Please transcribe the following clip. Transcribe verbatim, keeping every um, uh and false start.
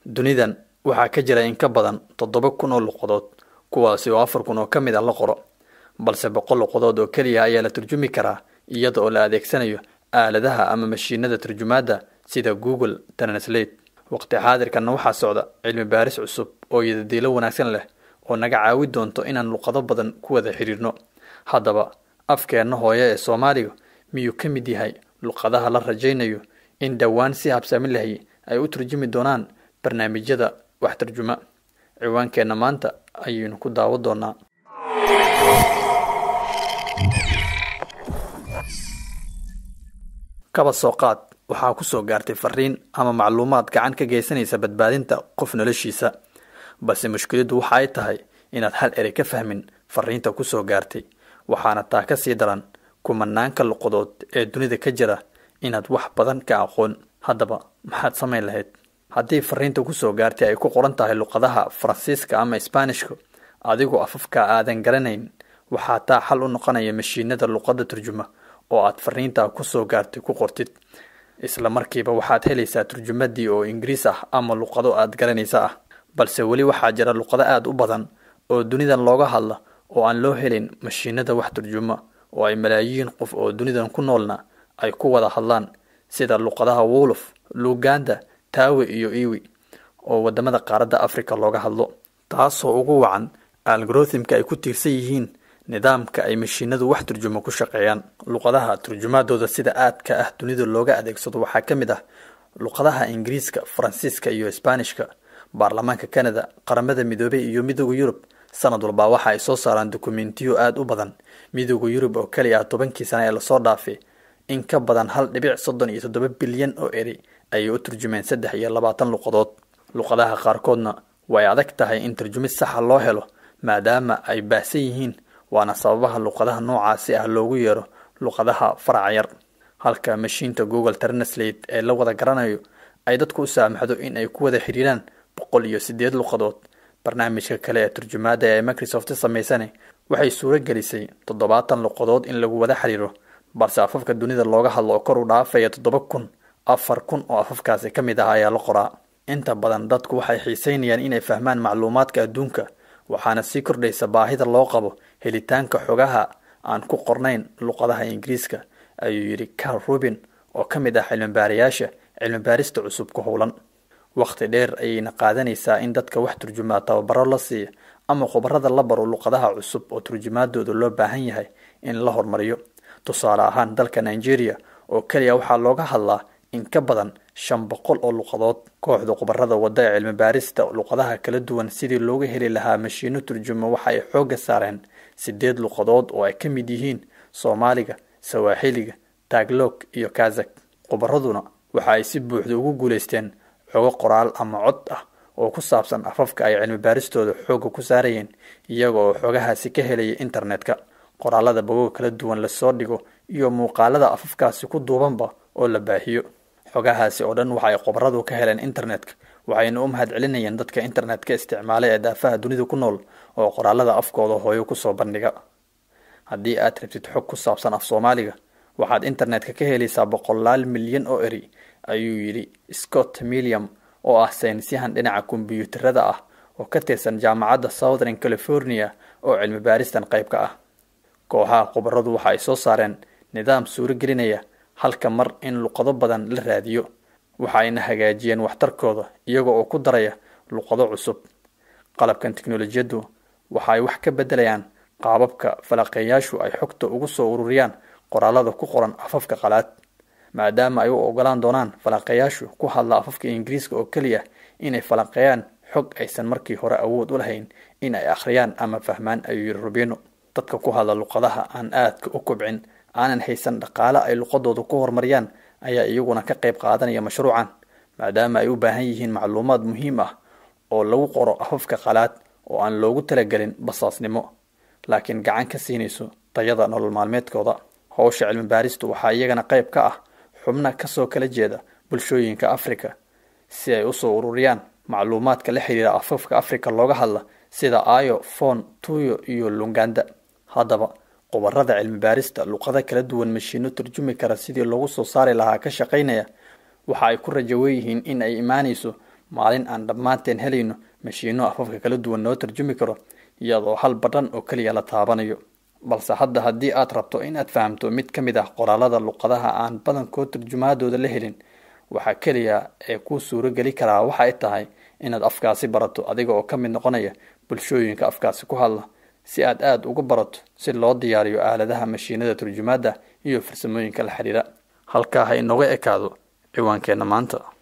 dunidan waxaa ka jira in ka badan toddoba kun oo luqadood kuwaasi oo afar kun oo ka mid ah la qoro balse boqol luqadood oo kaliya ayaa la turjumi karaa iyada oo la adeegsanayo aaladaha ama mashiinada turjumaada sida Google Translate. waqti xaadirkan waxaa socda cilmi baaris cusub oo yadadiilo wanaagsan leh oo naga caawi doonto inaan luqado badan ku wada xiriirno. haddaba afkeena hooyo ee Soomaaliga miyuu ka mid yahay luqadaha la rajaynayo in dhawaan si habsami leh ay u turjumi doonaan barnaamijyada wax tarjuma. ciwaankeena maanta ayaynu ku daawo doonaa. kaba soo qaad waxaa ku soo gaartay fariin ama macluumaad gacan ka geysanaysa badbaadinta qof noloshiisa, balse mushkiladu waxa ay tahay inaad hal eray ka fahmin fariinta ku soo gaartay, waxaana taa ka sii daran kumanaanka luqadood ee dunida ka jira inaad wax badan ka aqoon. haddaba maxaad samayn lahayd haddii fariinta ku soo gaartay ay ku qoran tahay luqadaha Faransiiska ama Isbaanishka adigoo afafka aadan garanayn? waxaa taa xal u noqonaya mashiinada luqadda turjuma oo aad fariinta ku soo gaartay ku qortid, isla markiiba waxaad helaysaa turjumadii oo Ingiriis ah ama luqado aad garanaysa ah. balse weli waxaa jira luqado aad u badan oo dunidan looga hadla oo aan loo helin mashiinada wax turjuma oo ay malaayiin qof oo dunidan ku noolna ay ku wada hadlaan, sida luqadaha Wolof, Luganda, Tawe iyo Iwi oo wadamada qaaradda Afrika looga hadlo, taasoo ugu wacan algoritmka ay ku tiirsan yihiin nidaamka ay mashiinadu wax turjuma ku shaqeeyaan. luqadaha turjumaadooda sida aadka ah dunida looga adeegsado waxaa ka mid ah luqadaha Ingiriiska, Faransiiska iyo Isbaanishka. baarlamaanka Canada, qaramada midoobay iyo midowga Yurub sanad walba waxa ay soo saaraan dokumentiyo aad u badan. midowga Yurub oo kaliya tobankii sano ee la soo dhaafay in ka badan hal dhibic soddon iyo toddoba bilyan oo eri ay u turjumeen saddex iyo labaatan luqadood. luqadaha qaarkoodna way adag tahay in turjumis sax ah loo helo maadaama ay baahsan yihiin, waana sababaha luqadaha noocaasi ah loogu yeero luqadaha farac yar. halka mashiinta Google Translate ee la wada garanayo ay dadku u saamaxdo in ay ku wada xiriiraan boqol iyo siddeed luqadood. barnaamijka kale ee turjumaada ee Microsoft sameysane waxay suura gelisay toddobaatan luqadood in lagu wada xiriiro, balse afafka dunida looga hadlo kor u dhaafaya toddoba kun afar kun oo afafkaasi ka mid ah ayaa la qoraa. inta badan dadku waxay xiiseynayaan inay fahmaan macluumaadka adduunka, waxaana sii kordhaysa baahida loo qabo helitaanka xogaha aan ku qornayn luqadaha Ingiriiska, ayuu yiri Carl Rubin oo ka mid ah cilmi-baarayaasha cilmi-baarista cusub ku howlan. waqti dheer ayayna qaadanaysaa in dadka wax turjumaa tababaro la siiyo ama khubarada la baro luqadaha cusub oo turjumaadooda loo baahan yahay in la hormariyo. tusaale ahaan dalka Nigeria oo kaliya waxaa looga hadlaa in ka badan shan boqol oo luqadood. kooxda khubarada wada ee cilmi-baarista luqadaha kala duwan sidii looga heli lahaa mashiino turjuma waxa ay xooga saareen siddeed luqadood oo ay ka mid yihiin Soomaaliga, Swahiliga, Tagalog iyo Kazakh. khubaraduna waxa ay si buuxda ugu guuleysteen xogo qoraal ama cod ah oo ku saabsan afafka ay cilmi-baaristooda xooga ku saarayeen, iyaga oo xogahaasi ka helaya internetka, qoraalada bogag kala duwan la soo dhigo iyo muuqaalada afafkaasi ku duubanba oo la baahiyo. xogahaasi oo dhan waxa ay khubaradu ka heleen internetka, waxayna u mahad celinayaan dadka internetka isticmaala ee daafaha dunida ku nool oo qoraalada afkooda hooyo ku soo bandhiga. haddii aad rabtid xog ku saabsan af Soomaaliga, waxaad internetka ka helaysaa boqolaal milyan oo eri, ayuu yiri Scott Milliam oo ah saynisyahan dhinaca kombiyuutarada ah oo ka tirsan jaamacadda Southern California oo cilmi baaristan qayb ka ah. kooxaha khubaradu waxa ay soo saareen nidaam suura gelinaya halka mar in luqado badan la raadiyo, waxayna hagaajiyeen waxtarkooda iyaga oo ku daraya luqado cusub. qalabkan tiknoolajiyadu waxa ay wax ka bedelayaan qaababka falaqeeyaashu ay xogta ugu soo ururiyaan qoraalada ku qoran afafka qalaad, maadaama ay u ogolaan doonaan falaqeeyaashu ku hadla afafka Ingiriiska oo kaliya inay falaqeeyaan xog aysan markii hore awood u lahayn in ay akhriyaan ama fahmaan, ayuu yiri Rubino. dadka ku hadla luqadaha aan aadka u kobcin aanan haysan dhaqaale ay luqadooda ku horumariyaan ayaa iyaguna ka qayb qaadanaya mashruucan, maadaama ay u baahan yihiin macluumaad muhiim ah oo lagu qoro afafka qalaad oo aan loogu talagelin basaasnimo, laakiin gacan ka siinayso tayada nolol maalmeedkooda. howsha cilmi baaristu waxaa iyagana qayb ka ah xubna ka soo kala jeeda bulshooyinka Afrika si ay u soo ururiyaan macluumaadka la xiriira afafka Afrika looga hadla sida Ayo, Fon, Tuyo iyo Luganda. haddaba khubarada cilmi baarista luqada kala duwan mashiino turjumi kara sidii loogu soo saari lahaa ka shaqeynaya waxa ay ku rajo weeyeen in ay imaanayso maalin aan dhammaanteen helayno mashiino afafka kala duwan noo tarjumi karo iyadoo hal badhan oo keliya la taabanayo. balse hadda haddii aad rabto inaad fahamto mid ka mid ah qoraalada luqadaha aan badankood tarjumaadooda la helin, waxaa keliya ee kuu suuro geli karaa waxa ay tahay inaad afkaasi barato adiga oo ka mid noqonaya bulshooyinka afkaasi ku hadla, si aad aad ugu barato si loo diyaariyo aaladaha mashiinada turjumaadda iyo farsamooyinka la xiriira. halkaa ha inooga ekaado ciwaankeenna maanta.